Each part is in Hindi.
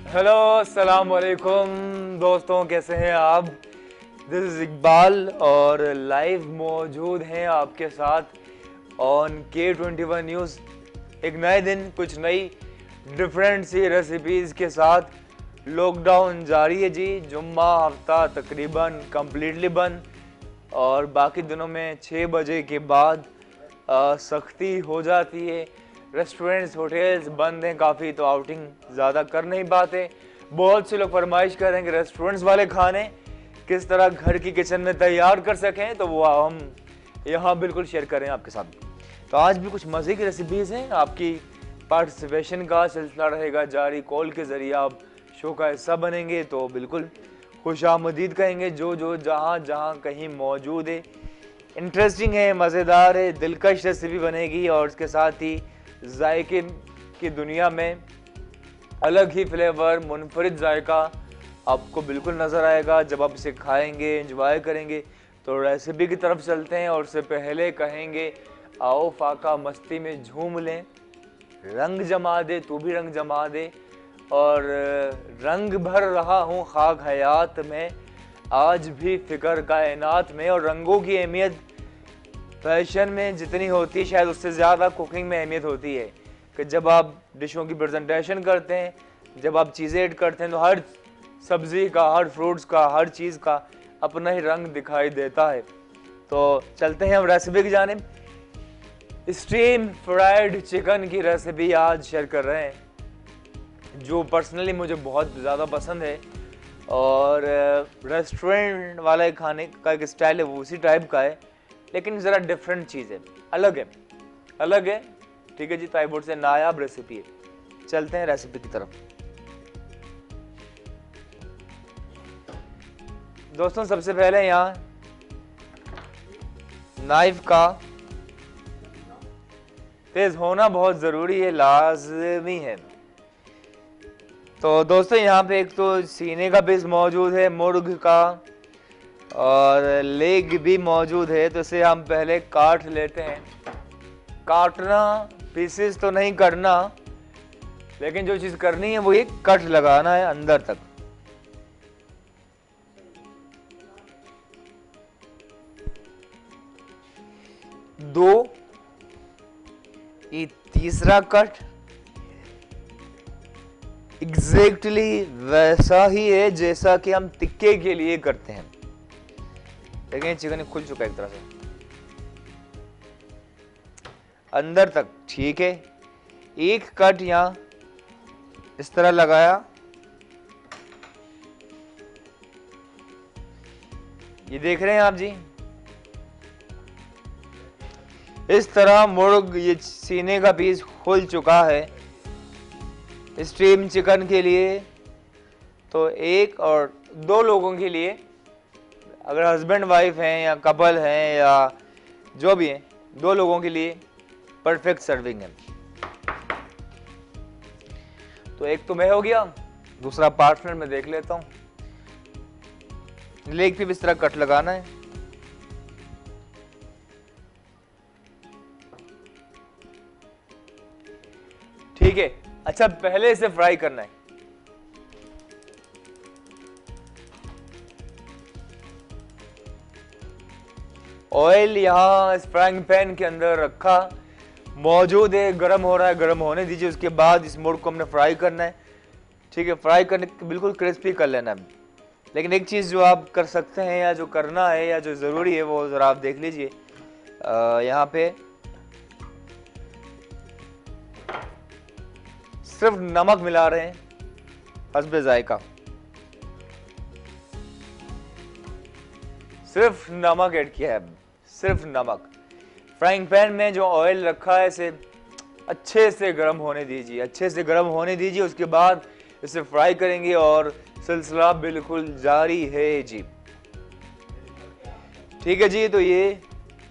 हेलो, अस्सलाम वालेकुम दोस्तों, कैसे हैं आप? दिस इज इकबाल और लाइव मौजूद हैं आपके साथ ऑन K21 न्यूज़। एक नए दिन, कुछ नई डिफरेंट सी रेसिपीज़ के साथ। लॉकडाउन जारी है जी, जुम्मा हफ्ता तकरीबन कम्प्लीटली बंद और बाकी दिनों में 6 बजे के बाद सख्ती हो जाती है। रेस्टोरेंट्स, होटल्स बंद हैं काफ़ी, तो आउटिंग ज़्यादा कर नहीं पाते। बहुत से लोग फरमाइश कर रहे हैं कि रेस्टोरेंट्स वाले खाने किस तरह घर की किचन में तैयार कर सकें, तो वो हम यहाँ बिल्कुल शेयर करें आपके साथ। तो आज भी कुछ मज़े की रेसिपीज़ हैं, आपकी पार्टिसिपेशन का सिलसिला रहेगा जारी। कॉल के ज़रिए आप शो का हिस्सा बनेंगे तो बिल्कुल खुशामदीद कहेंगे। जो जो जहाँ जहाँ कहीं मौजूद है, इंटरेस्टिंग है, मज़ेदार है, दिलकश रेसिपी बनेगी और इसके साथ ही जायके की दुनिया में अलग ही फ्लेवर, मुनफरिद जायका आपको बिल्कुल नज़र आएगा जब आप इसे खाएंगे, एंजॉय करेंगे। तो रेसिपी की तरफ चलते हैं और उससे पहले कहेंगे आओ फाका मस्ती में झूम लें, रंग जमा दे तू भी रंग जमा दे, और रंग भर रहा हूँ खाक हयात में, आज भी फ़िक्र कायनात में। और रंगों की अहमियत फैशन में जितनी होती है, शायद उससे ज़्यादा कुकिंग में अहमियत होती है कि जब आप डिशों की प्रेजेंटेशन करते हैं, जब आप चीज़ें ऐड करते हैं, तो हर सब्ज़ी का, हर फ्रूट्स का, हर चीज़ का अपना ही रंग दिखाई देता है। तो चलते हैं हम रेसिपी की जानिब। स्टीम फ्राइड चिकन की रेसिपी आज शेयर कर रहे हैं, जो पर्सनली मुझे बहुत ज़्यादा पसंद है। और रेस्टोरेंट वाले खाने का एक स्टाइल है, वो उसी टाइप का है, लेकिन ज़रा डिफरेंट चीज़ है, अलग है, अलग है। ठीक है जी, ताइबोर्ड से नायाब रेसिपी है। चलते हैं रेसिपी की तरफ। दोस्तों, सबसे पहले यहाँ नाइफ का तेज होना बहुत ज़रूरी है, लाजमी है। तो दोस्तों, यहाँ पे एक तो सीने का पीस मौजूद है मुर्ग का, और लेग भी मौजूद है। तो इसे हम पहले काट लेते हैं। काटना, पीसेस तो नहीं करना, लेकिन जो चीज़ करनी है वो एक कट लगाना है अंदर तक। दो, ये तीसरा कट एग्जैक्टली वैसा ही है जैसा कि हम टिक्के के लिए करते हैं, लेकिन चिकन खुल चुका है एक तरह से अंदर तक। ठीक है, एक कट यहां इस तरह लगाया, ये देख रहे हैं आप जी, इस तरह मुर्ग, ये सीने का पीस खुल चुका है स्टीम चिकन के लिए। तो एक और दो लोगों के लिए, अगर हस्बैंड वाइफ हैं या कपल हैं या जो भी हैं, दो लोगों के लिए परफेक्ट सर्विंग है। तो एक तो मैं हो गया, दूसरा पार्टनर मैं देख लेता हूं। लेग पे इस तरह कट लगाना है। ठीक है, अच्छा, पहले इसे फ्राई करना है। ऑयल यहां इस फ्राइंग पैन के अंदर रखा मौजूद है, गर्म हो रहा है, गर्म होने दीजिए। उसके बाद इस मुर्ग को हमने फ्राई करना है। ठीक है, फ्राई करने के बिल्कुल क्रिस्पी कर लेना है। लेकिन एक चीज़ जो आप कर सकते हैं या जो करना है या जो ज़रूरी है, वो ज़रा आप देख लीजिए। यहाँ पे सिर्फ नमक मिला रहे हैं हस्बे जायका, सिर्फ नमक ऐड किया है, सिर्फ नमक। फ्राइंग पैन में जो ऑयल रखा है, इसे अच्छे से गर्म होने दीजिए, अच्छे से गर्म होने दीजिए। उसके बाद इसे फ्राई करेंगे और सिलसिला बिल्कुल जारी है जी। ठीक है जी, तो ये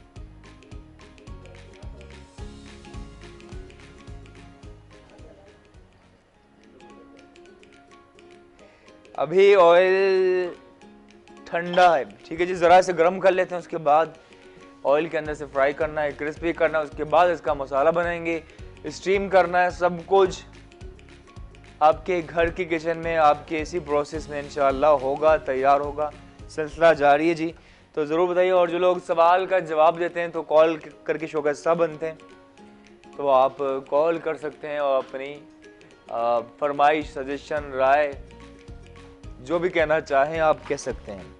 अभी ऑयल ठंडा है। ठीक है जी, ज़रा से गर्म कर लेते हैं। उसके बाद ऑयल के अंदर से फ्राई करना है, क्रिस्पी करना है। उसके बाद इसका मसाला बनाएंगे, स्टीम करना है सब कुछ। आपके घर की किचन में, आपके इसी प्रोसेस में इंशाल्लाह होगा, तैयार होगा। सिलसिला जारी है जी। तो ज़रूर बताइए। और जो लोग सवाल का जवाब देते हैं तो कॉल करके शो का हिस्सा बनते हैं, तो आप कॉल कर सकते हैं और अपनी फरमाइश, सजेशन, राय, जो भी कहना चाहें आप कह सकते हैं।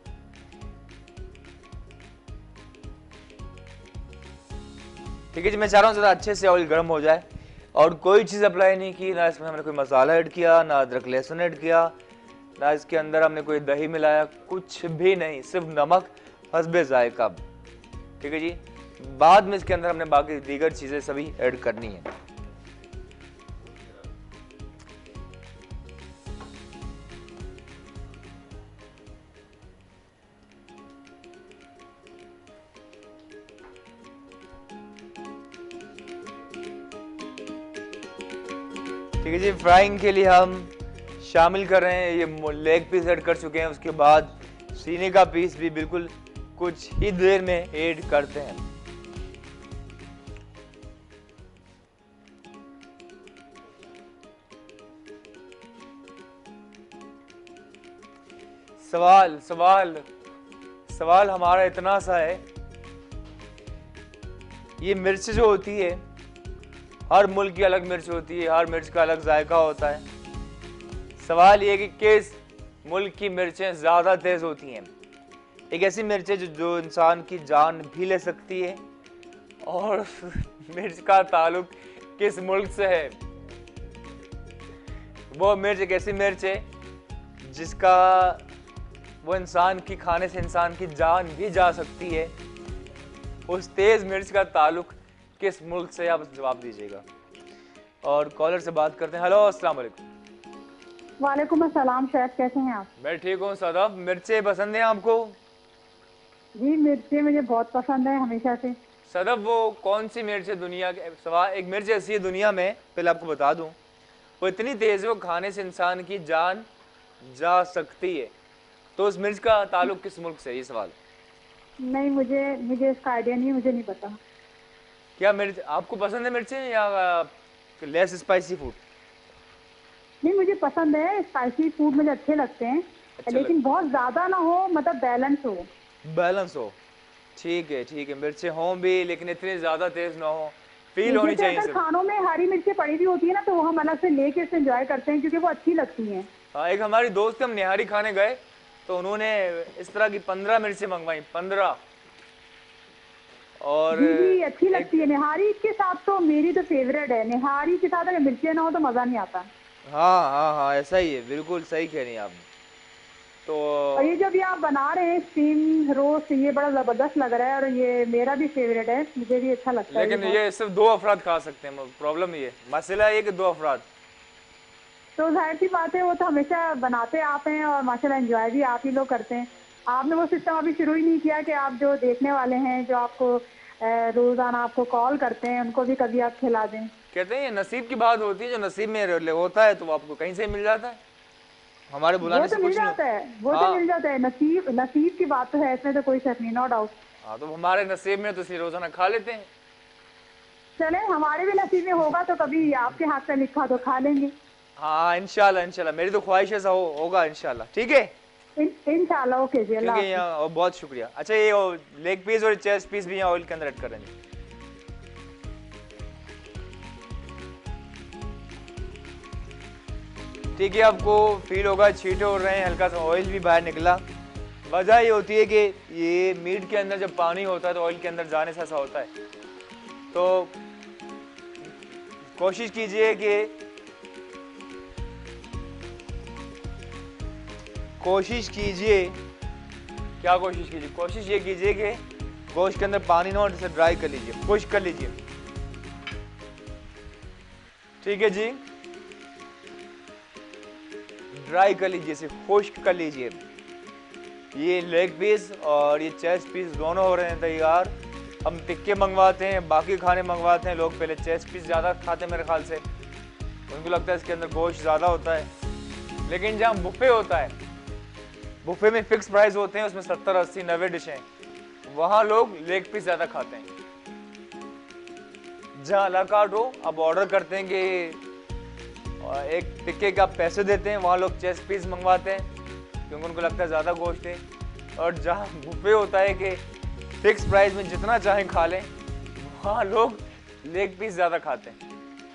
ठीक है जी। मैं चाह रहा हूँ ज़रा अच्छे से ऑयल गर्म हो जाए, और कोई चीज़ अप्लाई नहीं की, ना इसमें हमने कोई मसाला ऐड किया, ना अदरक लहसुन ऐड किया, ना इसके अंदर हमने कोई दही मिलाया, कुछ भी नहीं, सिर्फ नमक हस्बे जायका। ठीक है जी। बाद में इसके अंदर हमने बाकी दीगर चीज़ें सभी ऐड करनी है। ठीक है जी। फ्राइंग के लिए हम शामिल कर रहे हैं, ये लेग पीस ऐड कर चुके हैं, उसके बाद सीने का पीस भी बिल्कुल कुछ ही देर में ऐड करते हैं। सवाल सवाल सवाल हमारा इतना सा है, ये मिर्च जो होती है, हर मुल्क की अलग मिर्च होती है, हर मिर्च का अलग जायका होता है। सवाल ये कि किस मुल्क की मिर्चें ज़्यादा तेज़ होती हैं। एक ऐसी मिर्च है जो इंसान की जान भी ले सकती है, और मिर्च का ताल्लुक किस मुल्क से है। वो मिर्च एक ऐसी मिर्च है जिसका वो इंसान की खाने से इंसान की जान भी जा सकती है। उस तेज़ मिर्च का ताल्लुक किस मुल्क से, आप जवाब दीजिएगा। और कॉलर से बात करते हैं। हेलो, अस्सलाम वालेकुम। वालेकुम अस्सलाम शेफ, कैसे हैं आप? मैं ठीक हूँ सदफ। मिर्चें पसंद हैं आपको? जी, मिर्चें मुझे बहुत पसंद है हमेशा से। सदफ, वो कौन सी मिर्च है दुनिया के सवाल, एक मिर्च ऐसी है दुनिया में, पहले आपको बता दूं, वो इतनी तेज़ है वो खाने से इंसान की जान जा सकती है। तो उस मिर्च का ताल्लुक किस मुल्क से है, ये सवाल। नहीं, मुझे मुझे इसका आइडिया नहीं, मुझे नहीं पता। क्या मिर्च आपको पसंद है, मिर्चें या लेस स्पाइसी फूड? नहीं, मुझे पसंद है, स्पाइसी फूड मुझे अच्छे लगते हैं, अच्छा लेकिन बहुत ज्यादा ना हो, मतलब बैलेंस हो। बैलेंस हो। ठीक है, ठीक है। मिर्चें हों भी लेकिन इतनी ज़्यादा तेज़ ना हो, फील होनी जैसे चाहिए अगर सिर्फ। खानों में हरी मिर्चें पड़ी हुई होती है ना, तो वो हम अलग से लेके इसे एंजॉय करते हैं क्योंकि वो अच्छी लगती हैं। हाँ, एक हमारी दोस्त, हम निहारी खाने गए तो उन्होंने इस तरह की 15 मिर्चें मंगवाई, 15। और जी जी, अच्छी एक, लगती है निहारी के साथ, तो मेरी तो फेवरेट है। निहारी के साथ अगर मिर्चें ना हो तो मजा नहीं आता। हाँ हाँ हाँ, ऐसा ही है, बिल्कुल सही कह रही हैं आप। तो और ये जो भी आप बना रहे हैं स्टीम रोस्ट, ये बड़ा जबरदस्त लग रहा है, और ये मेरा भी फेवरेट है, मुझे भी अच्छा लगता है ये लेकिन बहुत। ये सिर्फ 2 अफराद खा सकते हैं। प्रॉब्लम ये, मसला ये कि 2 अफराद। तो जाहिर सी बात है, वो तो हमेशा बनाते आप हैं और माशाल्लाह एंजॉय भी आप ही लोग करते हैं। आपने वो सिस्टम अभी शुरू ही नहीं किया कि आप जो देखने वाले हैं, जो आपको रोजाना आपको कॉल करते हैं, उनको भी कभी आप खिला दें। कहते हैं ये नसीब की बात होती है, जो नसीब में होता है तो वो आपको कहीं से मिल जाता है, हमारे वो बुलाने तो से मिल कुछ नहीं जाता होता। है, वो तो हाँ मिल जाता है, नसीब नसीब की बात तो है, इसमें तो कोई शक नहीं, नो डाउट। हाँ, तो हमारे नसीब में तो इसलिए रोजाना खा लेते हैं। चले, हमारे भी नसीब में होगा तो कभी आपके हाथ से लिखा तो खा लेंगे। हाँ, इंशाल्लाह इंशाल्लाह, मेरी तो ख्वाहिश ऐसा होगा इंशाल्लाह। ठीक है। इंशाल्लाह। ओके जी, अल्लाह क्योंकि हाफिज। यहाँ और बहुत शुक्रिया। अच्छा, ये लेग पीस और चेस्ट पीस भी यहाँ ऑयल के अंदर ऐड कर रहे हैं। ठीक है, आपको फील होगा छींटे उड़ रहे हैं, हल्का सा ऑयल भी बाहर निकला। वजह ये होती है कि ये मीट के अंदर जब पानी होता है तो ऑयल के अंदर जाने से ऐसा होता है। तो कोशिश कीजिए कि कोशिश ये कीजिए कि गोश्त के अंदर पानी ना हो, इसे ड्राई कर लीजिए, खुश्क कर लीजिए। ठीक है जी, ड्राई कर लीजिए, इसे खुश्क कर लीजिए। ये लेग पीस और ये चेस्ट पीस दोनों हो रहे हैं तैयार। हम टिक्के मंगवाते हैं, बाकी खाने मंगवाते हैं लोग, पहले चेस्ट पीस ज़्यादा खाते हैं मेरे ख्याल से, उनको लगता है इसके अंदर गोश्त ज़्यादा होता है। लेकिन जहाँ बुफे होता है, बुफे में फिक्स प्राइस होते हैं, उसमें 70, 80, 90 डिशें, वहाँ लोग लेग पीस ज़्यादा खाते हैं। जहाँ अला कार्ट हो, अब ऑर्डर करते हैं कि एक टिक्के के आप पैसे देते हैं, वहाँ लोग चेस्ट पीस मंगवाते हैं क्योंकि उनको लगता है ज़्यादा गोश्त है। और जहाँ बुफे होता है कि फिक्स प्राइस में जितना चाहें खा लें, वहाँ लोग लेग पीस ज़्यादा खाते हैं।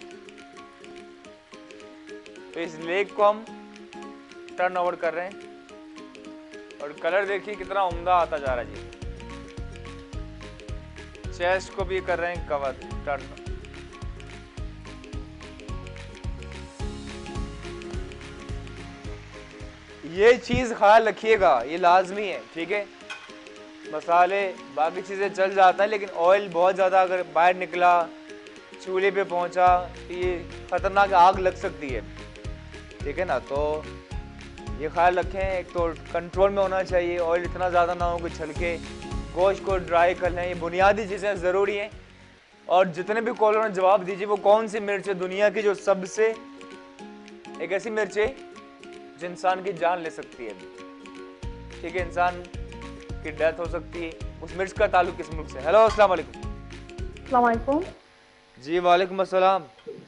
तो इस लेग को हम टर्न ओवर कर रहे हैं और कलर देखिए कितना उम्दा आता जा रहा है जी। चेस्ट को भी कर रहे हैं कवर टर्न। ये चीज ख्याल रखिएगा, ये लाजमी है, ठीक है। मसाले बाकी चीजें चल जाता है, लेकिन ऑयल बहुत ज्यादा अगर बाहर निकला, चूल्हे पे पहुंचा, तो ये खतरनाक आग लग सकती है, ठीक है ना। तो ये ख्याल रखें, एक तो कंट्रोल में होना चाहिए, ऑयल इतना ज़्यादा ना हो कि छलके, गोश्त को ड्राई कर लें। ये बुनियादी चीज़ें ज़रूरी हैं। और जितने भी कॉलर ने जवाब दीजिए, वो कौन सी मिर्च है दुनिया की जो सबसे एक ऐसी मिर्च है जो इंसान की जान ले सकती है, ठीक है, इंसान की डेथ हो सकती है। उस मिर्च का ताल्लुक किस मुल्क से? हेलो, अस्सलाम वालेकुम। अस्सलाम वालेकुम। जी वालेकुम अस्सलाम।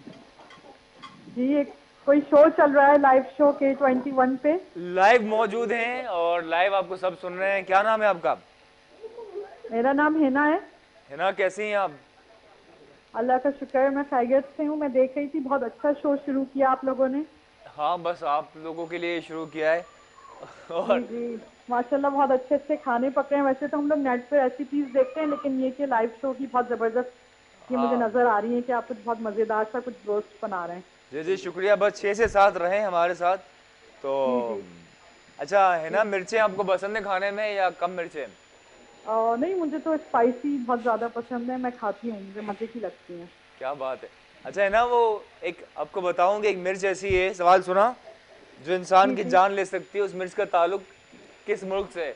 जी, एक कोई शो चल रहा है, लाइव शो K21 पे। लाइव मौजूद हैं और लाइव आपको सब सुन रहे हैं। क्या नाम है आपका? मेरा नाम हिना है। हिना, कैसी हैं आप? अल्लाह का शुक्र है, मैं खैरियत से हूँ। मैं देख रही थी, बहुत अच्छा शो शुरू किया आप लोगों ने। हाँ, बस आप लोगों के लिए शुरू किया है। और जी जी, माशाल्लाह बहुत अच्छे अच्छे खाने पक रहे हैं। वैसे तो हम लोग नेट पे रेसिपीज देखते हैं, लेकिन ये कि लाइव शो की बहुत ज़बरदस्त ये मुझे हाँ नज़र आ रही है कि आप कुछ बहुत मज़ेदार सा कुछ रोस्ट बना रहे हैं। जी जी, शुक्रिया। बस 6 से 7 रहे हमारे साथ तो। जी जी। अच्छा है ना, मिर्चें आपको पसंद है खाने में या कम मिर्चें? नहीं, मुझे तो स्पाइसी बहुत ज़्यादा पसंद है, मैं खाती हूँ, मुझे मज़े की लगती है। क्या बात है। अच्छा है ना, वो एक आपको बताऊं कि एक मिर्च ऐसी है, सवाल सुना, जो इंसान जी की जी। जान ले सकती है। उस मिर्च का ताल्लुक किस मुल्क से है?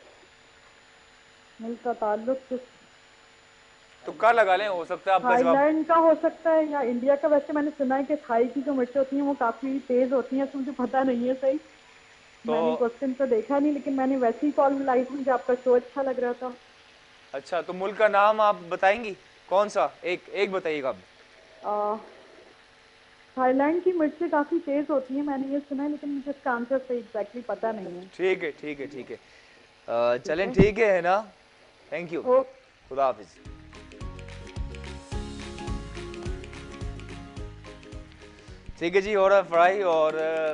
मुल्क का ताल्लुक तुक्का लगा लें, हो सकता है आपका जवाब। थाईलैंड का हो सकता है या इंडिया का। वैसे मैंने सुना है कि थाई की जो मिर्च होती हैं वो काफ़ी तेज़ होती हैं, तो मुझे पता नहीं है सही। तो मैंने क्वेश्चन तो देखा नहीं, लेकिन मैंने वैसे ही कॉल मिलाई थी, मुझे आपका शो अच्छा लग रहा था। अच्छा, तो मुल्क का नाम आप बताएंगी? कौन सा? एक एक बताइएगा आप। आ, थाईलैंड की मिर्चें काफ़ी तेज़ होती हैं, मैंने ये सुना है, लेकिन मुझे इसका आंसर सही एग्जैक्टली पता नहीं है। ठीक है ठीक है ठीक है। ठीक चलें, है। ठीक है ना। Thank you. ओ खुदा हाफिज। ठीक है जी, हो रहा है फ्राई और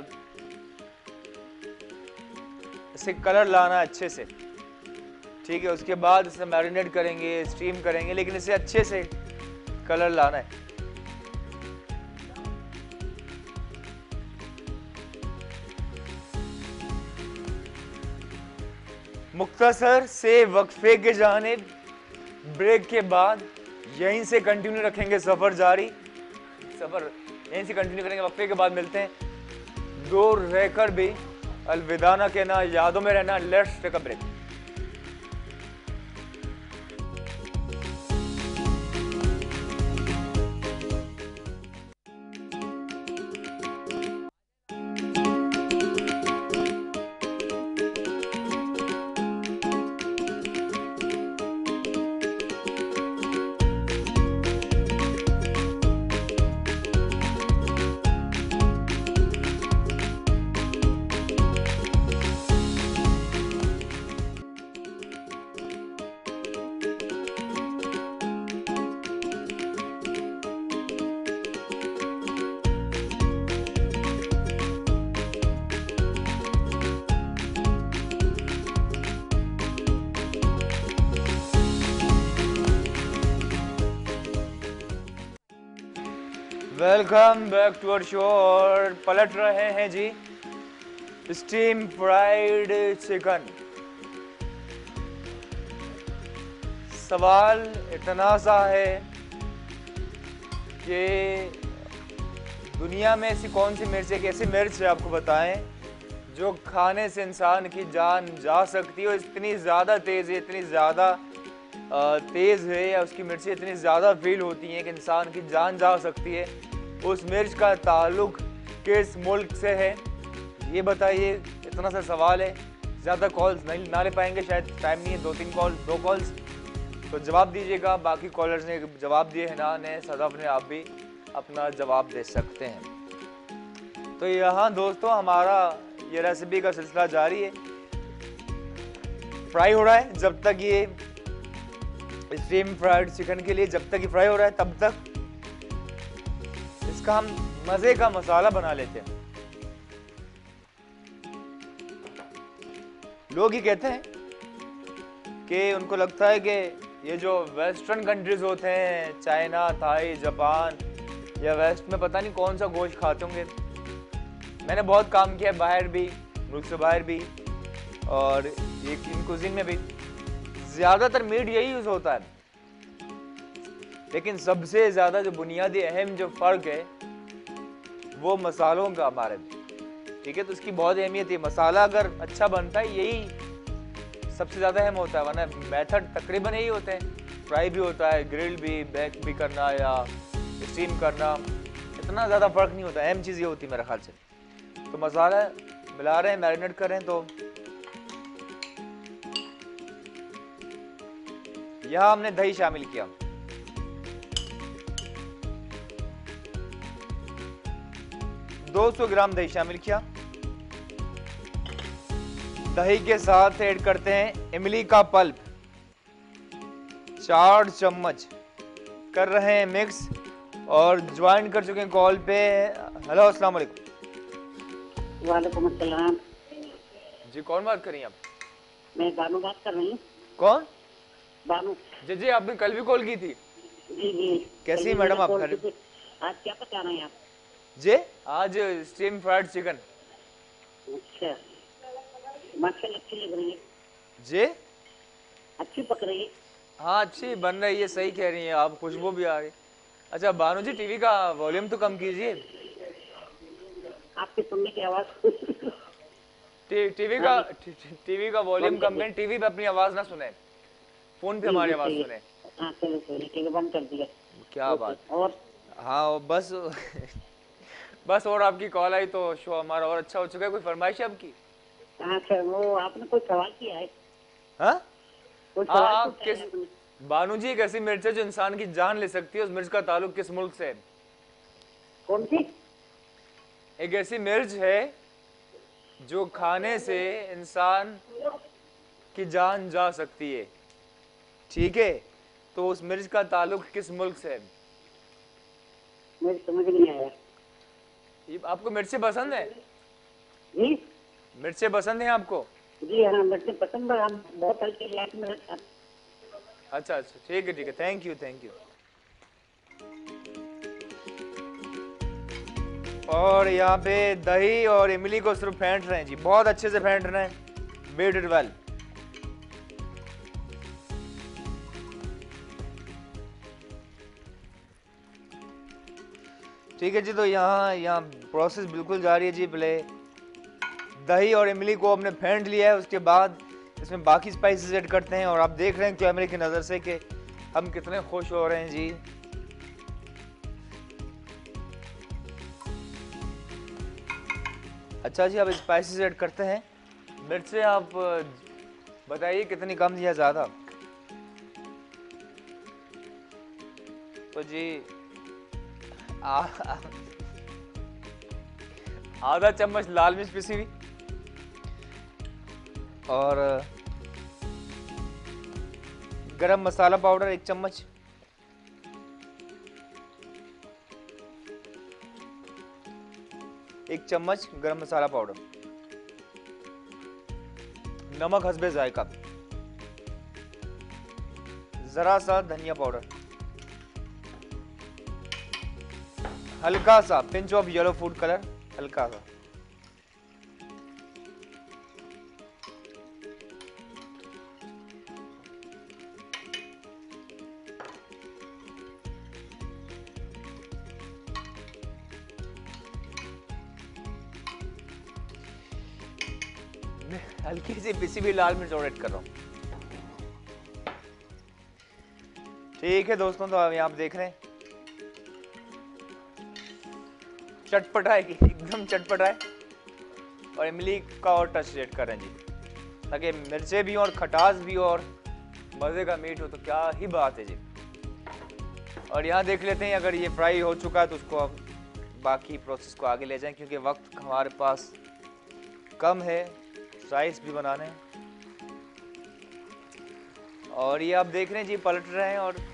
इसे कलर लाना है अच्छे से, ठीक है। उसके बाद इसे मैरिनेट करेंगे, स्टीम करेंगे, लेकिन इसे अच्छे से कलर लाना है। मुख्तसर से वक्फे के जानिब ब्रेक के बाद यहीं से कंटिन्यू रखेंगे सफर जारी। सफर यहीं से कंटिन्यू करेंगे, वक्फे के बाद मिलते हैं। दूर रहकर भी अलविदा ना कहना, यादों में रहना। Let's take a break. Welcome back to our show. और पलट रहे हैं जी स्टीम फ्राइड चिकन। सवाल इतना सा है कि दुनिया में ऐसी कौन सी मिर्च है, कैसी मिर्च है आपको बताएं, जो खाने से इंसान की जान जा सकती है। और इतनी ज़्यादा तेज़ है, इतनी ज़्यादा तेज़ है, या उसकी मिर्चें इतनी ज़्यादा फील होती हैं कि इंसान की जान जा सकती है। उस मिर्च का ताल्लुक किस मुल्क से है, ये बताइए। इतना सा सवाल है, ज़्यादा कॉल्स नहीं ना ले पाएंगे, शायद टाइम नहीं है। 2 कॉल्स तो जवाब दीजिएगा। बाकी कॉलर्स ने जवाब दिए, हिना ने, सदफ ने, आप भी अपना जवाब दे सकते हैं। तो यहाँ दोस्तों हमारा ये रेसिपी का सिलसिला जारी है। फ्राई हो रहा है जब तक ये स्टीम फ्राइड चिकन के लिए, जब तक ये फ्राई हो रहा है तब तक इसका हम मजे का मसाला बना लेते हैं। लोग ही कहते हैं कि उनको लगता है कि ये जो वेस्टर्न कंट्रीज होते हैं, चाइना, थाई, जापान या वेस्ट में पता नहीं कौन सा गोश्त खाते होंगे। मैंने बहुत काम किया है बाहर भी, मुल्क से बाहर भी, और ये इन कुजीन में भी ज़्यादातर मीट यही यूज़ होता है। लेकिन सबसे ज़्यादा जो बुनियादी अहम जो फ़र्क है वो मसालों का हमारे, ठीक है। तो इसकी बहुत अहमियत है। मसाला अगर अच्छा बनता है यही सबसे ज़्यादा अहम होता है, वरना मेथड तकरीबन यही होते हैं। फ्राई भी होता है, ग्रिल भी, बेक भी करना या स्टीम करना, इतना ज़्यादा फ़र्क नहीं होता। अहम चीज़ ये होती है मेरे ख्याल से। तो मसाला मिला रहे हैं, मैरिनेट कर रहे हैं। तो यहाँ हमने दही शामिल किया। दो 200 ग्राम दही शामिल किया। दही के साथ ऐड करते हैं इमली का पल्प, 4 चम्मच कर रहे हैं मिक्स। और ज्वाइन कर चुके हैं कॉल पे। हेलो, अस्सलाम वालेकुम। वालेकुम अस्सलाम। जी कौन बात कर रही हैं आप? मैं बानू बात कर रही हूँ। कौन? बानू जी जी, आपने कल भी कॉल की थी। जी जी। कैसी मैडम आप? आज क्या पका रहे हैं आप? जी आज स्टीम फ्राइड चिकन। अच्छा, माशाल्लाह अच्छी लग रही है। जी अच्छी पक रही है। हाँ अच्छी बन रही है, सही कह रही हैं आप, खुशबू भी आ रही। अच्छा बानू जी, टीवी का वॉल्यूम तो कम कीजिए। आपकी सुनने की आवाज टीवी का वॉल्यूम कम करें। टीवी पे अपनी आवाज ना सुने, फोन पे हमारी आवाज सुने। हाँ चलो ठीक है, बंद कर दिया। क्या बात। और हाँ बस बस और आपकी कॉल आई तो शो हमारा और अच्छा हो चुका है। कोई फरमाइश है आपकी? हाँ सर, वो आपने कोई सवाल किया है? हाँ कोई सवाल किस बानू जी, एक ऐसी मिर्च है जो इंसान की जान ले सकती है, उस मिर्च का ताल्लुक किस मुल्क से है? कौन सी? एक ऐसी मिर्च है जो खाने से इंसान की जान जा सकती है, ठीक है। तो उस मिर्च का ताल्लुक किस मुल्क से है? मुझे समझ नहीं आया। ये आपको मिर्चें पसंद है? जी मिर्चें पसंद है आपको? जी हाँ, मुझे पसंद है। हम बहुत हल्के इलाके में रहते हैं। अच्छा अच्छा, ठीक है, थैंक यू थैंक यू। और यहाँ पे दही और इमली को सिर्फ फेंट रहे हैं जी, बहुत अच्छे से फेंट रहे हैं। Beat it well. ठीक है जी, तो यहाँ प्रोसेस बिल्कुल जारी है जी। पहले दही और इमली को हमने फेंट लिया है, उसके बाद इसमें बाकी स्पाइसेस ऐड करते हैं। और आप देख रहे हैं कैमरे की नज़र से कि हम कितने खुश हो रहे हैं जी। अच्छा जी, अब स्पाइसेस ऐड करते हैं। मिर्चें आप बताइए कितनी कम या ज़्यादा? तो जी आधा चम्मच लाल मिर्च पिसी हुई, और गरम मसाला पाउडर 1 चम्मच, गरम मसाला पाउडर, नमक हस्बे जायका, जरा सा धनिया पाउडर, हल्का सा pinch of yellow food colour, हल्का सा, हल्की सी पिसी हुई लाल मिर्च और ऐड कर रहा हूं। ठीक है दोस्तों, तो अब आप देख रहे हैं चटपटा है, एकदम चटपटा है। और इमली का और टच ऐड कर रहे हैं जी, ताकि मिर्चें भी और खटास भी और मज़े का मीट हो, तो क्या ही बात है जी। और यहाँ देख लेते हैं, अगर ये फ्राई हो चुका है तो उसको अब बाकी प्रोसेस को आगे ले जाएं, क्योंकि वक्त हमारे पास कम है, राइस भी बनाने हैं। और ये आप देख रहे हैं जी, पलट रहे हैं। और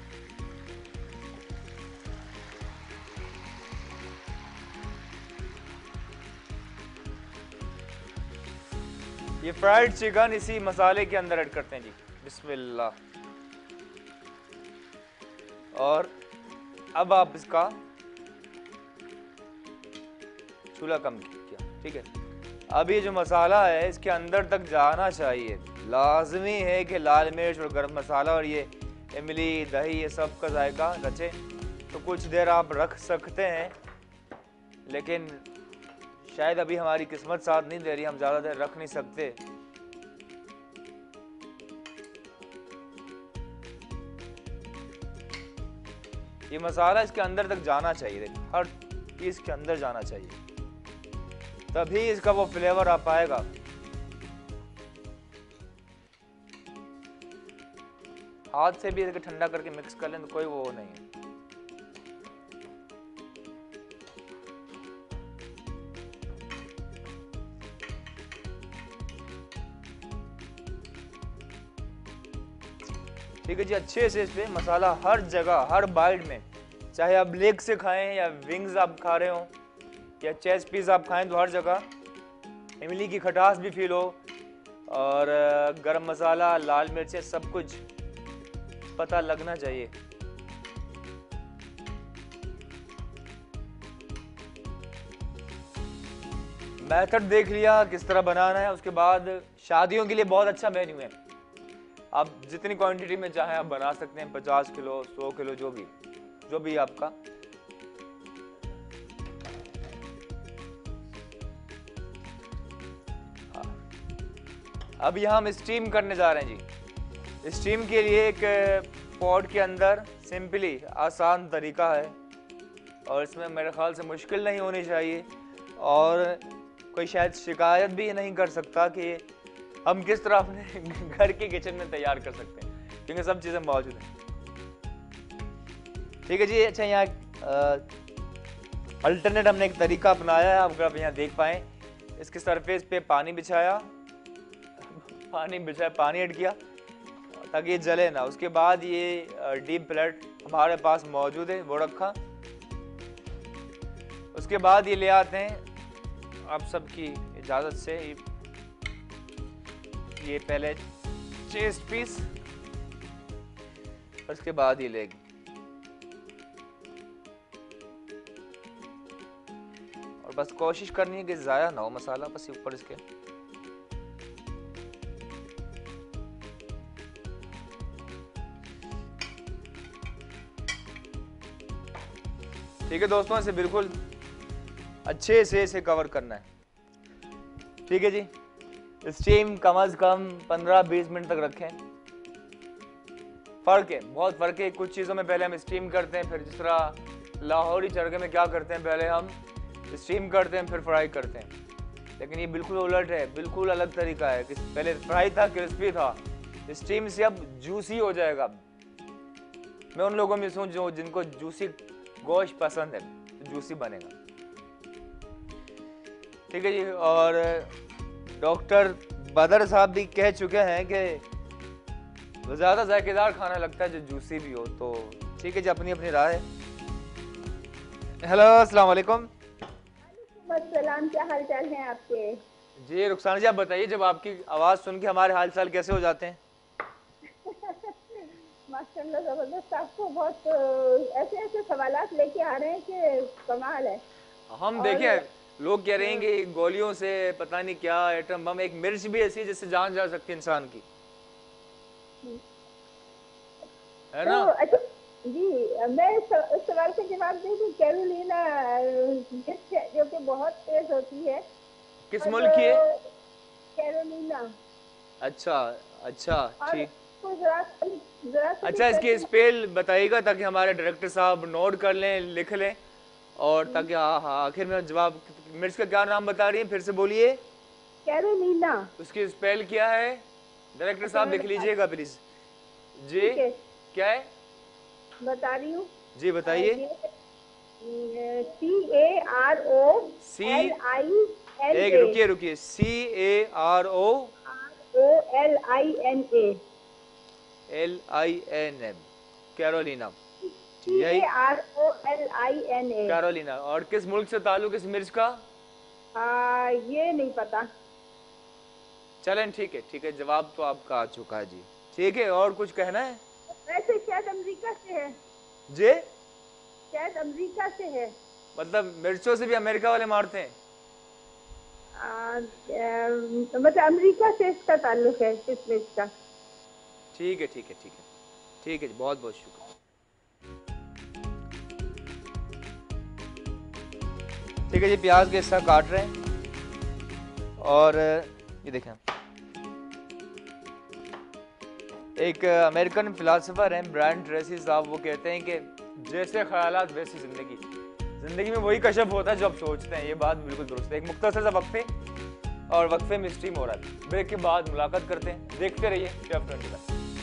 ये फ्राइड चिकन इसी मसाले के अंदर ऐड करते हैं जी। बिस्मिल्लाह। और अब आप इसका चूल्हा कम किया, ठीक है। अब ये जो मसाला है इसके अंदर तक जाना चाहिए। लाजमी है कि लाल मिर्च और गरम मसाला और ये इमली, दही, ये सब का जायका रचे। तो कुछ देर आप रख सकते हैं, लेकिन शायद अभी हमारी किस्मत साथ नहीं दे रही, हम ज़्यादा देर रख नहीं सकते। ये मसाला इसके अंदर तक जाना चाहिए, हर चीज़ के अंदर जाना चाहिए, तभी इसका वो फ्लेवर आ पाएगा। हाथ से भी ठंडा करके मिक्स कर लें तो कोई वो नहीं है। ठीक है जी, अच्छे से इस पे मसाला हर जगह, हर बाइट में, चाहे आप लेग से खाएं या विंग्स आप खा रहे हो या चेस्ट पीस आप खाएं, तो हर जगह इमली की खटास भी फील हो और गरम मसाला, लाल मिर्चें, सब कुछ पता लगना चाहिए। मेथड देख लिया किस तरह बनाना है। उसके बाद शादियों के लिए बहुत अच्छा मेन्यू है, आप जितनी क्वांटिटी में चाहें आप बना सकते हैं, 50 किलो, 100 किलो, जो भी आपका। अब यहाँ हम स्टीम करने जा रहे हैं जी। स्टीम के लिए एक पॉट के अंदर सिंपली आसान तरीका है और इसमें मेरे ख्याल से मुश्किल नहीं होनी चाहिए और कोई शायद शिकायत भी नहीं कर सकता कि हम किस तरह अपने घर के किचन में तैयार कर सकते हैं, क्योंकि सब चीज़ें मौजूद हैं। ठीक है जी। अच्छा, यहाँ अल्टरनेट हमने एक तरीका अपनाया है, अगर आप यहाँ देख पाएँ, इसके सरफेस पे पानी बिछाया, पानी ऐड किया ताकि ये जले ना। उसके बाद ये डीप प्लेट हमारे पास मौजूद है, वो रखा। उसके बाद ये ले आते हैं आप सबकी इजाज़त से, ये पहले चेस्ट पीस, उसके बाद ये लेग। और बस कोशिश करनी है कि ज़ाया ना हो मसाला, बस ऊपर इसके। ठीक है दोस्तों, इसे बिल्कुल अच्छे से इसे कवर करना है। ठीक है जी। स्टीम कम से कम 15-20 मिनट तक रखें। फ़र्क है, बहुत फ़र्क है। कुछ चीज़ों में पहले हम स्टीम करते हैं, फिर जिस तरह लाहौरी चरखे में क्या करते हैं, पहले हम स्टीम करते हैं फिर फ्राई करते हैं, लेकिन ये बिल्कुल उलट है, बिल्कुल अलग तरीका है कि पहले फ्राई था, क्रिस्पी था, स्टीम से अब जूसी हो जाएगा। मैं उन लोगों में से हूँ जो जिनको जूसी गोश्त पसंद है, तो जूसी बनेगा। ठीक है जी। और डॉक्टर बदर साहब भी कह चुके हैं कि ज़्यादा जायकेदार खाना लगता है जो जूसी भी हो। तो ठीक है जी, अपनी अपनी राय है। हेलो, अस्सलाम वालेकुम। सलाम, क्या हाल चाल है आपके? जी रुखसाना जी, आप बताइए, जब आपकी आवाज़ सुन के हमारे हाल चाल कैसे हो जाते हैं? माशाल्लाह, ज़बरदस्त। आपको बहुत ऐसे ऐसे सवालात लेके आ रहे हैं कि कमाल है। हम देखिए, लोग कह रहे हैं कि गोलियों से पता नहीं क्या एटम बम, एक मिर्च भी ऐसी जिससे जान जा सकती है इंसान की, है ना? तो अच्छा जी, मैं इस सवाल का जवाब दे दूं। कैरोलिना मिर्च जो कि बहुत तेज होती है। किस मुल्क की है? कैरोलिना। अच्छा अच्छा, ठीक। तो जरा अच्छा, इसकी स्पेल बताइएगा ताकि हमारे डायरेक्टर साहब नोट कर लें, लिख लें, और ताकि आखिर में जवाब। मिर्च का क्या नाम बता रही हैं, फिर से बोलिए। कैरोलिना। उसकी स्पेल क्या है? डायरेक्टर साहब लिख लीजिएगा प्लीज। जी क्या है? बता रही हूँ जी बताइए। सी, CAROLINA एक रुकिए रुकिए, CAROLINM, कैरोलिना, यही CAROLINA। कैरोलिना। और किस मुल्क से ताल्लुक इस मिर्च का? ये नहीं पता। चलें ठीक है, जवाब तो आपका आ चुका है जी। ठीक है, और कुछ कहना है? वैसे शायद अमेरिका से है। जे शायद अमेरिका से है। मतलब मिर्चों से भी अमेरिका वाले मारते हैं? मतलब अमेरिका से इसका ताल्लुक है, इस मिर्च का। ठीक है जी, बहुत बहुत शुक्रिया। ठीक है जी, प्याज के हिस्सा काट रहे हैं। और ये देखें, एक अमेरिकन फिलासफर हैं ब्रायन ट्रेसी साहब, वो कहते हैं कि जैसे ख्यालात वैसी जिंदगी में वही कशफ होता है जो आप सोचते हैं। ये बात बिल्कुल दुरुस्त है। एक मुख्तसर सा वक्फे, और वक्फे में स्ट्रीम हो रहा है। ब्रेक के बाद मुलाकात करते हैं, देखते रहिए chef 21।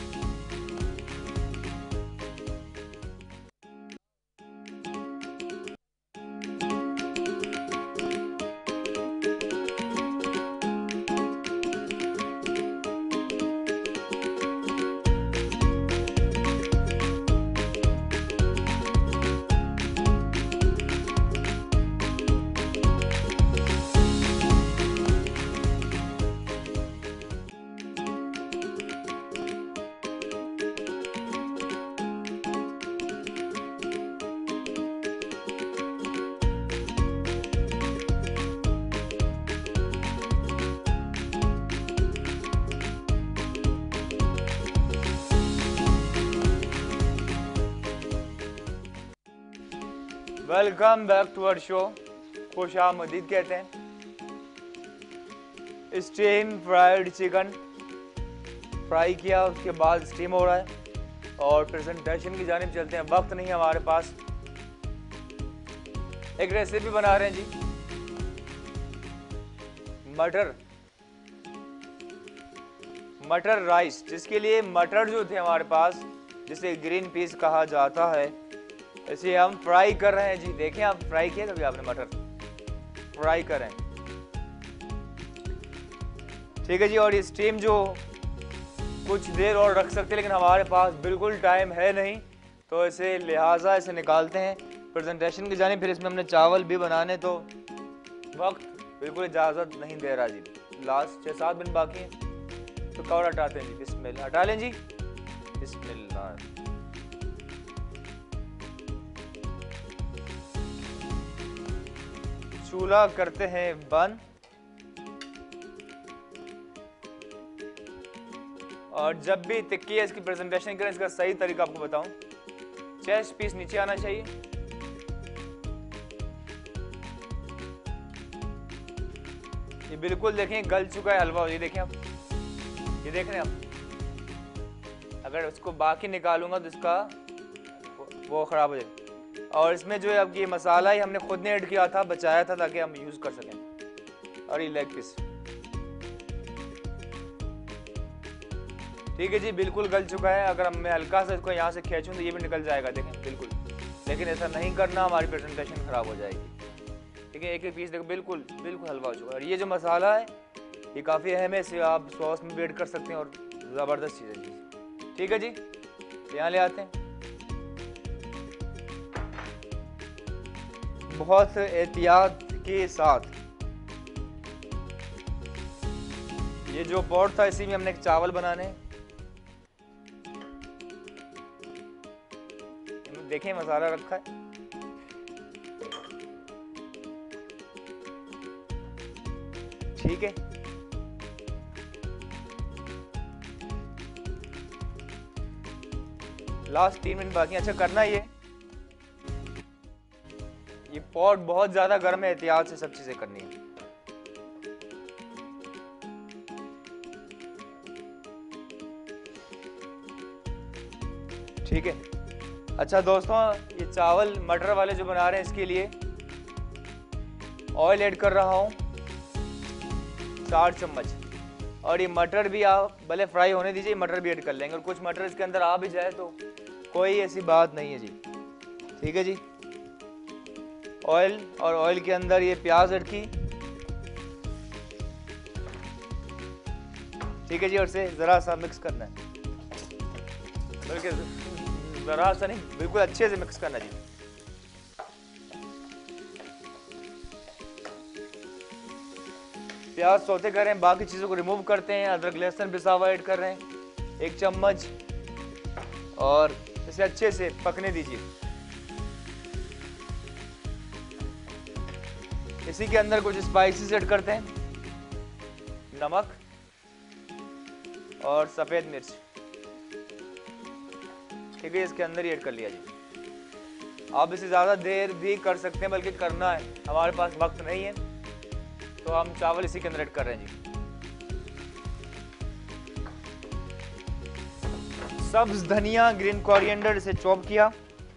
Welcome back to our show. खुश आमदीद कहते हैं। स्टीम फ्राइड चिकन फ्राई किया, उसके बाद स्टीम हो रहा है और प्रेजेंटेशन की जानिब चलते हैं। वक्त नहीं है हमारे पास। एक रेसिपी बना रहे हैं जी, मटर राइस, जिसके लिए मटर जो थे हमारे पास, जिसे ग्रीन पीस कहा जाता है, इसे हम फ्राई कर रहे हैं जी। देखें, आप फ्राई किया कभी आपने? मटर फ्राई कर रहे हैं, ठीक है जी। और ये स्टीम जो कुछ देर और रख सकते हैं, लेकिन हमारे पास बिल्कुल टाइम है नहीं, तो इसे लिहाजा इसे निकालते हैं प्रेजेंटेशन की जाने। फिर इसमें हमने चावल भी बनाने, तो वक्त बिल्कुल इजाज़त नहीं दे रहा जी। लास्ट 6-7 मिनट बाकी हैं, तो कवर हटाते हैं जी। बिस्मिल्लाह, हटा लें जी, बिस्मिल्लाह। चूल्हा करते हैं बंद, और जब भी टिक्की इसकी प्रेजेंटेशन करें, इसका सही तरीका आपको बताऊं, चेस्ट पीस नीचे आना चाहिए, ये बिल्कुल देखें गल चुका है हलवा। ये देखें आप, ये देख रहे हैं आप। अगर उसको बाकी निकालूंगा तो इसका वो खराब हो जाएगा। और इसमें जो है अब ये मसाला ही हमने खुद ने ऐड किया था, बचाया था ताकि हम यूज कर सकें। और ये लेग पीस, ठीक है जी, बिल्कुल गल चुका है। अगर मैं हल्का सा इसको यहाँ से खींचूं तो ये भी निकल जाएगा, देखें बिल्कुल। लेकिन ऐसा नहीं करना, हमारी प्रेजेंटेशन खराब हो जाएगी। ठीक है, एक एक पीस देखो, बिल्कुल बिल्कुल हलवा हो चुका है। और ये जो मसाला है ये काफ़ी अहम है, इसे आप सॉस में भी ऐड कर सकते हैं और ज़बरदस्त चीज़ है जी। ठीक है जी, यहाँ ले आते हैं। बहुत एहतियात के साथ ये जो पॉट था, इसी में हमने चावल बनाने। देखें मसाला रखा है, ठीक है। लास्ट 3 मिनट बाकी। अच्छा, करना ये पॉट बहुत ज्यादा गर्म है, एहतियात से सब चीजें करनी है। ठीक है। अच्छा दोस्तों, ये चावल मटर वाले जो बना रहे हैं, इसके लिए ऑयल ऐड कर रहा हूं 4 चम्मच। और ये मटर भी आप भले फ्राई होने दीजिए, मटर भी ऐड कर लेंगे। और कुछ मटर इसके अंदर आ भी जाए तो कोई ऐसी बात नहीं है जी। ठीक है जी, ऑयल, और ऑयल के अंदर ये प्याज ऐड की। ठीक है जी, और इसे जरा सा मिक्स करना है, बल्कि जरा सा नहीं, बिल्कुल अच्छे से मिक्स करना जी। प्याज सौते कर रहे हैं, बाकी चीजों को रिमूव करते हैं। अदरक लहसुन पिसा हुआ ऐड कर रहे हैं 1 चम्मच, और इसे अच्छे से पकने दीजिए। इसी के अंदर कुछ स्पाइसेस ऐड करते हैं, नमक और सफेद मिर्च। ठीक है, इसके अंदर ही ऐड कर लिया जी। आप इसे ज्यादा देर भी कर सकते हैं, बल्कि करना है, हमारे पास वक्त नहीं है तो हम चावल इसी के अंदर ऐड कर रहे हैं जी। सब्ज धनिया, ग्रीन कोरिएंडर, इसे चॉप किया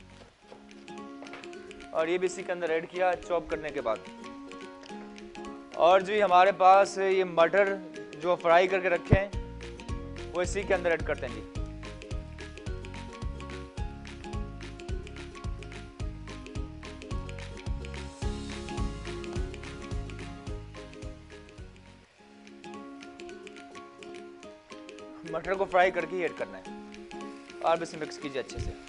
और ये भी इसी के अंदर ऐड किया चॉप करने के बाद। और जो हमारे पास ये मटर जो फ्राई करके रखे हैं वो इसी के अंदर ऐड करते हैं जी। मटर को फ्राई करके ही ऐड करना है और इसे मिक्स कीजिए अच्छे से।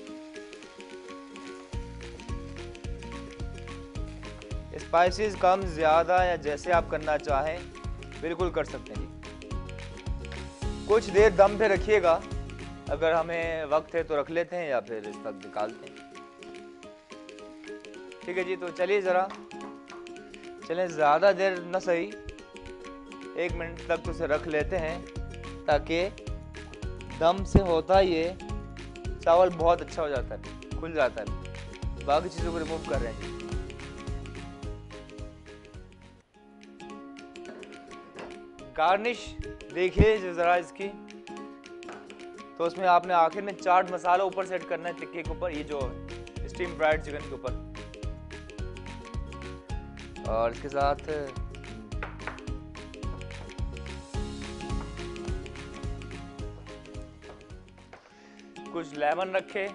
स्पाइसेस कम ज़्यादा या जैसे आप करना चाहें बिल्कुल कर सकते हैं जी। कुछ देर दम पे रखिएगा, अगर हमें वक्त है तो रख लेते हैं या फिर इस वक्त निकालते हैं। ठीक है जी, तो चलिए ज़रा चलें, ज़्यादा देर न सही 1 मिनट तक तो इसे रख लेते हैं, ताकि दम से होता ये चावल बहुत अच्छा हो जाता है, खुल जाता है। बाकी चीज़ों को रिमूव कर रहे हैं जी। गार्निश देखिए ज़रा इसकी, तो उसमें आपने आखिर में चाट मसाला ऊपर से ऐड करना है टिक्के के ऊपर, ये जो स्टीम फ्राइड चिकन के ऊपर, और इसके साथ कुछ लेमन रखे,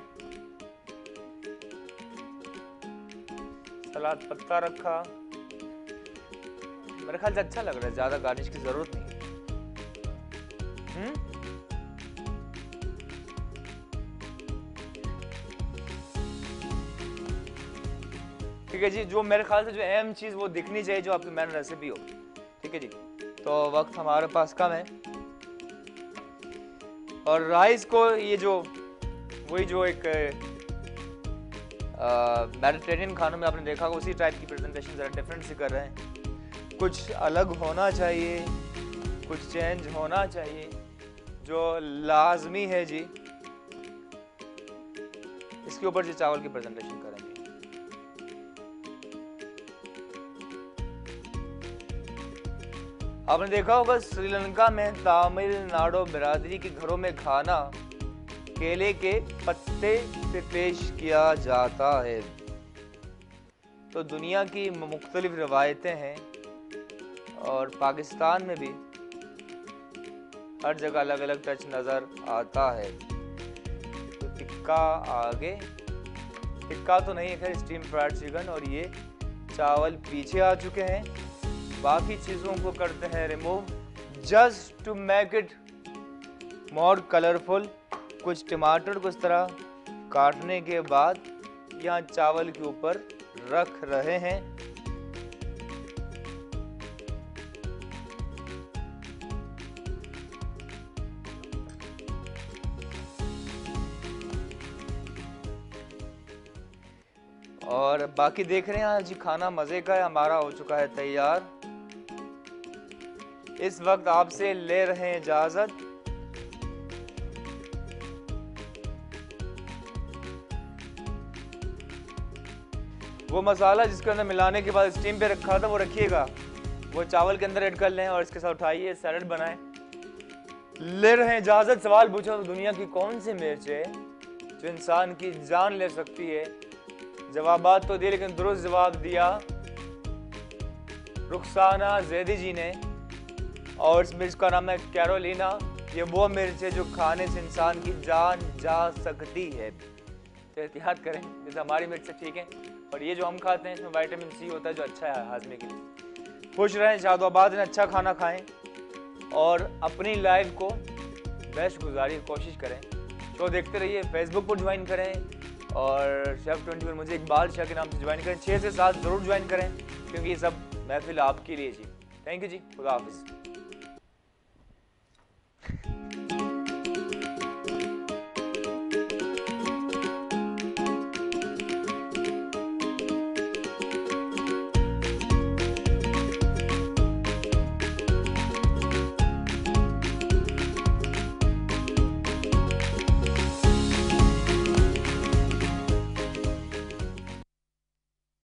सलाद पत्ता रखा। मेरे ख्याल से अच्छा लग रहा है, ज्यादा गार्निश की जरूरत नहीं है। ठीक है जी, जो मेरे ख्याल से जो अहम चीज वो दिखनी चाहिए, जो आपकी मेन रेसिपी हो। ठीक है जी, तो वक्त हमारे पास कम है, और राइस को ये जो वही जो एक मेडिटेरेनियन खानों में आपने देखा उसी टाइप की प्रेजेंटेशन जरा डिफरेंट से कर रहे हैं। कुछ अलग होना चाहिए, कुछ चेंज होना चाहिए, जो लाजमी है जी। इसके ऊपर जी चावल की प्रेजेंटेशन करेंगे। आपने देखा होगा श्रीलंका में तमिलनाडु बिरादरी के घरों में खाना केले के पत्ते से पेश किया जाता है। तो दुनिया की मुख्तलिफ रवायतें हैं, और पाकिस्तान में भी हर जगह अलग अलग टच नज़र आता है। तो टिक्का आगे, टिक्का तो नहीं है खैर, स्टीम फ्राइड चिकन, और ये चावल पीछे आ चुके हैं। बाकी चीज़ों को करते हैं remove, just to make it more colourful. कुछ टमाटर को इस तरह काटने के बाद यहाँ चावल के ऊपर रख रहे हैं। और बाकी देख रहे हैं जी, खाना मज़े का है, हमारा हो चुका है तैयार। इस वक्त आपसे ले रहे हैं इजाज़त। वो मसाला जिसके अंदर मिलाने के बाद स्टीम पे रखा था वो रखिएगा, वो चावल के अंदर ऐड कर लें और इसके साथ उठाइए, सैलड बनाएं। ले रहे हैं इजाज़त। सवाल पूछा तो दुनिया की कौन सी मिर्च है जो इंसान की जान ले सकती है? जवाबात तो दिए, लेकिन दुरुस्त जवाब दिया रुखसाना जैदी जी ने, और इस मिर्च का नाम है कैरोलिना। ये वो मिर्च है जो खाने से इंसान की जान जा सकती है। तो एहतियात करें, जैसे हमारी मिर्च से ठीक है, और ये जो हम खाते हैं इसमें विटामिन सी होता है जो अच्छा है हाजमे के लिए। खुश रहें, शादोबाद रहें, अच्छा खाना खाएं और अपनी लाइफ को बेस्ट गुजारिए, कोशिश करें। शो देखते रहिए, फेसबुक पर ज्वाइन करें और शेफ 20 पर मुझे इकबाल शाह के नाम से ज्वाइन करें। 6 से 7 ज़रूर ज्वाइन करें क्योंकि ये सब महफिल आपके लिए जी। थैंक यू जी, खुदा हाफिज़।